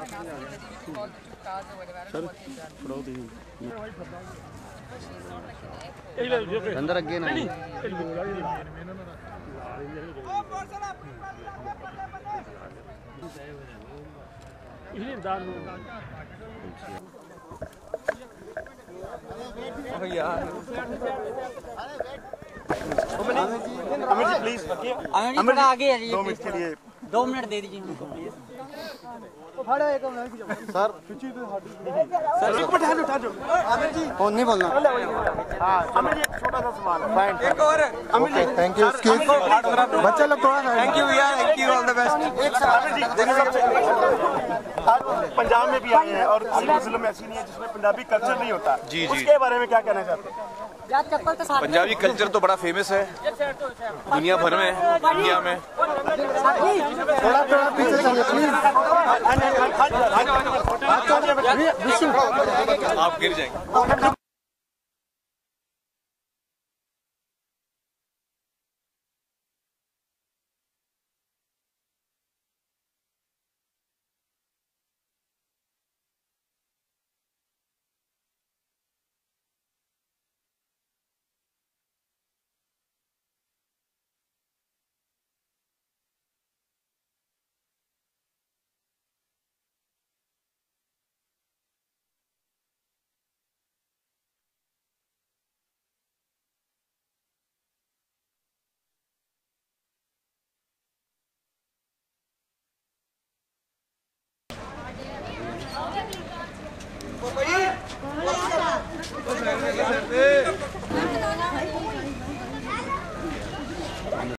अंदर अगे ना अमित जी प्लीज अमित जी आगे 2 मिनट के लिए 2 मिनट दे दीजिए हमको प्लीज। सर एक मिनट उठा दो अमित जी फोन नहीं बोलना। अमित जी एक छोटा सा सवाल है। एक और अमित जी थैंक यू। बच्चा लोग थोड़ा थैंक यू यार, thank you, all the best. Amit ji आज पंजाब में भी आए हैं और किसी मुस्लिम ऐसी नहीं है जिसमें पंजाबी कल्चर नहीं होता। जी। उसके बारे में क्या कहना चाहते हैं? पंजाबी कल्चर तो बड़ा फेमस है दुनिया भर में, इंडिया में। थोड़ा पीछे चलिए प्लीज। आप गिर जाएंगे।